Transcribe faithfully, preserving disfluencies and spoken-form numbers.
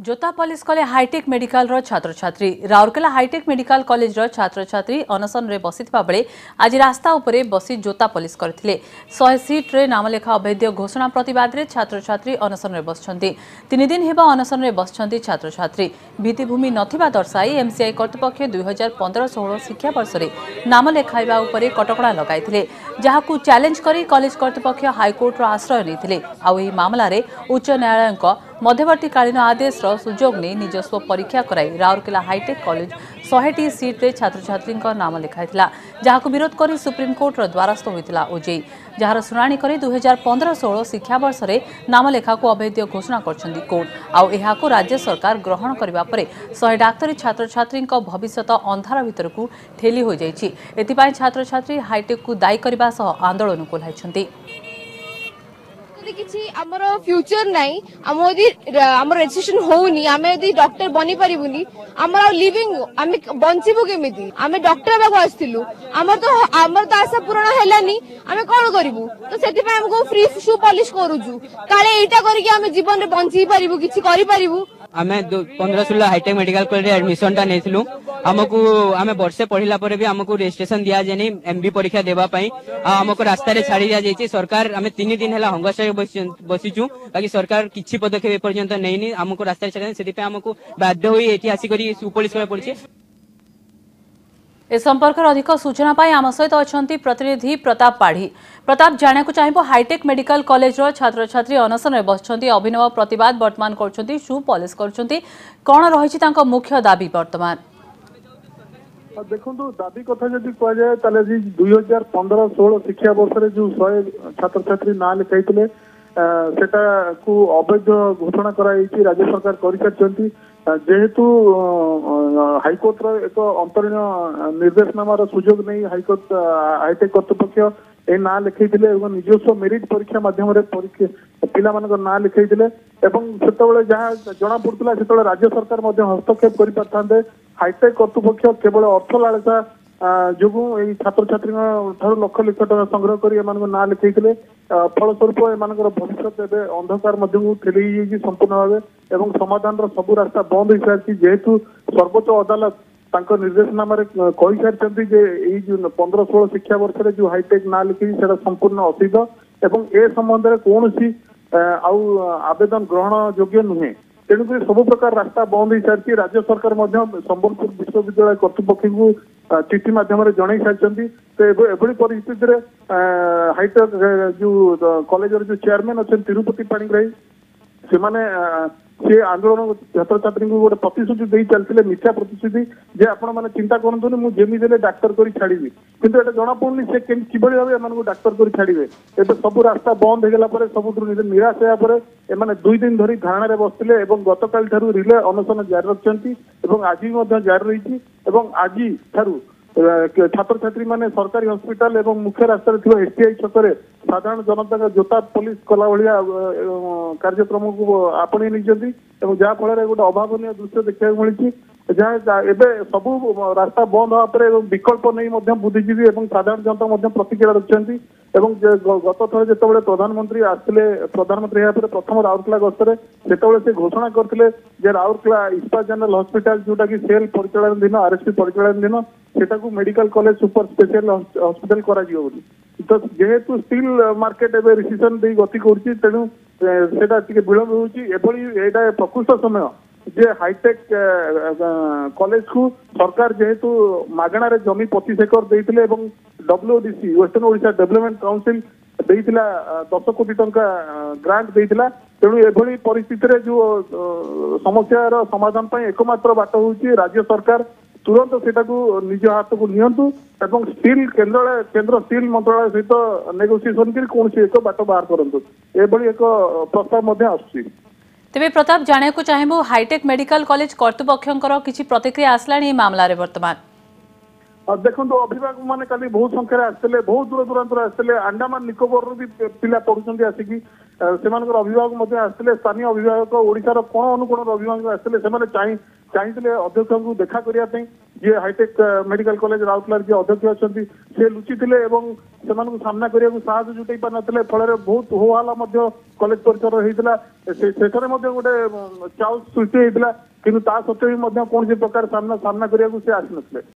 जोता पॉलिश कले hi tech medical रो छात्र छात्री राउरकेला हाईटेक मेडिकल कॉलेज रो छात्र छात्री अनशन रे बसिथिबा बेले आज रास्ता उपरे बसी जोता पॉलिश करथिले। सौ सीट रे नामलेखा अवैध घोषणा प्रतिवाद रे छात्र छात्री अनशन रे बसछंती। तीन दिन हेबा अनशन रे बसछंती छात्र छात्री। भित्तिभूमि नथिबा दर्शाई एमसीआई कर्तृपक्ष दुई हजार पंद्रह सोलह शिक्षा वर्ष रे नाम लेखाइबा उपरे कटकणा लगाइथिले, जहाकू चैलेंज करी कॉलेज कर्तृपक्ष हाईकोर्ट रो आश्रय लेथिले। आ एही मामला रे उच्च न्यायालय मध्यवर्तीकालीन आदेश सुजोग नहीं निजस्व परीक्षा कराई राउरकेला हाईटेक कॉलेज सौ टी सीट रे छात्र छात्री नाम लिखाइथिला, जहाकू विरोध करी सुप्रीमकोर्ट रो द्वारस्थ होइतिला ओजेई, जार शुणाणी करी दुई हजार पंद्रह सोलह शिक्षा वर्ष रे नाम लेखा को अवैध घोषणा करछंती कोर्ट। आउ एहाकू राज्य सरकार ग्रहण करिबा परे सौ डाक्तरी छात्र छात्री भविष्यत अंधार भितर को ठेली हो जाइछि। एथिपाई छात्र छात्री हाईटेक को दायी करबा सह आंदोलन कोल्हाइछंती। किसी आमर फ्यूचर नाई आम यदि आम रेजिस्ट्रेशन होनी आम यदि डॉक्टर बनी पारिबुनी आमर लिविंग आम बंचबू केमिति आम डॉक्टर बाबू आसलु आमर तो आमर तो आशा पूरण हेलानी आम कौन करूँ तो से आमको फ्री शू पॉलिश करूँ काले एटा करके आम जीवन में बंची पारिबु किछि करि पारिबु। आम पंद्रह सोलह हाईटेक मेडिकल कॉलेज एडमिशन टा नेथिलु आमको आम वर्षे पढ़िला परे भी आमको रजिस्ट्रेशन दिया जानी एमबी परीक्षा देबा पई आमको रास्ता रे छाड़ी दिया जायछि। सरकार आम तीन दिन हैला हंगासा बसीचु बाकी सरकार किछि पदक्षेप पर्यंत नैनी आमको रास्ता रे छाड़ी सेति पे आमको बाध्य होई एठी आसी करी सुपॉलिश करा पड़छि। ए संपर्क अधिक सूचना पाई आम सहित अच्छा प्रतिनिधि प्रताप पाढ़ी। प्रताप जाना चाहिए हाईटेक मेडिकल कॉलेज रो छात्र छात्री अनशन में बसछंती अभिनव प्रतिवाद वर्तमान करछंती शू पॉलिश करछंती कोन रहिछि तांको मुख्य दाबी वर्तमान देखो दाबी कथा जदि कह जाए ताले जी दुई हजार पंद्रह सोलह शिक्षा वर्ष रे जो सौ छात्र छात्री ना लिखाइथिले सेटा को अवैध घोषणा कराई राज्य सरकार कर जेहेतु हाईकोर्ट एक अंतरीण निर्देशनामार सुजोग नहीं हाईकोर्ट हाईटेक कर्तृपक्ष ए ना लिखई निजस्व मेरिट परीक्षा माध्यम पिला ना लिखई से जहाँ जना पड़ता से राज्य सरकार हस्तक्षेप कर पारते। हाईटेक कर्तृपक्ष केवल अर्थ लालसा जो छात्र छात्री लक्ष लक्ष टका संग्रह कर ना लिखई फलस्वरूप एम भविष्य अंधकार ठेली संपूर्ण भाव और समाधान सबू रास्ता बंद हो सारी जेहेतु सर्वोच्च अदालत तांको निर्देशनामा कही सारी जो पंद्रह सोलह शिक्षा वर्ष रे जो हाईटेक ना लिखी से संपूर्ण असिद्ध एवं ए संबंध में कौन सी आवेदन ग्रहण योग्य नुहे। तेणुक सब प्रकार रास्ता बंद हो सारी राज्य सरकार संबलपुर विश्वविद्यालय कर्तृपक्ष को चिठी मध्यम जन सारी एभली परिस्थिति हाईटेक जो कॉलेज जो चेयरमैन अच्छे तिरुपति पाणिग्राही से माने से आंदोलन छात्र छात्री को गोटे प्रतिश्रुति दे चलते मिथ्या प्रतिश्रुति जे आपण मैंने चिंता करते मुझे जेमी डाक्तर कर छाड़ी किंतु एटा जना पड़नी से किभली भाव एम डाक्तर कर छाड़े एवं सब रास्ता बंद होगा सब निराश होगा एम दुई दिन धरी धारणा बसते गतकाल ठारू रिले अनशन जारी रखिंट आज भी जारी रही आज ठारू छात्र छात्री माने सरकारी हॉस्पिटल एवं मुख्य रास्ता एसटीआई छक साधारण जनता जोता पुलिस कला भाया कार्यक्रम को आपणे नहीं जहाँ फल गोटे अभावन दृश्य देखा मिली जहाँ एवं सबू रास्ता बंद होगा विकल्प नहीं बुद्धिजीवी और साधारण जनता प्रतिक्रिया रखिंट गत थर जो प्रधानमंत्री आसते प्रधानमंत्री प्रथम राउरकेला गस्तर से घोषणा करते राउरकेला इस्पात जनरल हॉस्पिटल जोटा कि सेल परिचालन दिन आरएसपी परिचालन दिन सेटा को medical college super special hospital करा जियो बोली तो जेहेतु स्टील मार्केट एवं रिसीजन दे गति करुच्ची तेणु सेटा टिके विलंब होउची एभली एटा प्रकृष्ट समय जे हाईटेक कॉलेज को सरकार जेहेतु मागणार जमी पच्चीस एकर देइथिले एवं WDC western Odisha development council देइथिला दस कोटी टंका ग्रांट देइथिला तेणु एभली परिस्थिति रे जो समस्यार समाधान पाई एकमात्र बाट होउची राज्य सरकार तुरंत सेटा को निज हाथ को नियंतु एवं स्टील केंद्र केंद्र स्टील मंत्रालय सहित नेगोसिएशन कर कौन एक बाट बाहर करंतु एभली एक प्रस्ताव मध्य आसुची। तेबे प्रताप जाने को चाहिए हाईटेक मेडिकल कॉलेज कर्तृपक्षर किसी प्रतिक्रिया आसलानी मामला रे वर्तमान देखो अभिभावक मैंने कल बहुत संख्यार आसते बहुत दूर दूरांतर आसते अंडमान निकोबर भी पिला पढ़ुं आसिकी से अभिभावक आसते स्थानीय अभिभावक ओडिशार कोण अनुकोण अभिभावक आसते चाहे ଚାହିଁଥିଲେ ଅଧ୍ୟକ୍ଷଙ୍କୁ ଦେଖା କରିବା ପାଇଁ ଯିଏ ହାଇଟେକ୍ ମେଡିକାଲ କଲେଜ ରାଉରକେଲାର ଯିଏ ଅଧ୍ୟକ୍ଷ ଅଛନ୍ତି ସେ ଲୁଚିଥିଲେ ଏବଂ ସେମାନଙ୍କୁ ସାମ୍ନା କରିବାକୁ ସାହସ ଜୁଟେଇ ପାରିନଥିଲେ ଫଳରେ ବହୁତ ହୋ ହଲ୍ଲା ମଧ୍ୟ କଲେଜ ପରିସର ହେଇଥିଲା ସେଠାରେ ମଧ୍ୟ ଗୋଟେ ଚାଉସ ସୃଷ୍ଟି ହେଇଥିଲା କିନ୍ତୁ ତା ସତ୍ତ୍ୱେ ବି ମଧ୍ୟ କୌଣସି ପ୍ରକାର ସାମ୍ନା ସାମ୍ନା କରିବାକୁ ସେ ଆସିନଥିଲେ।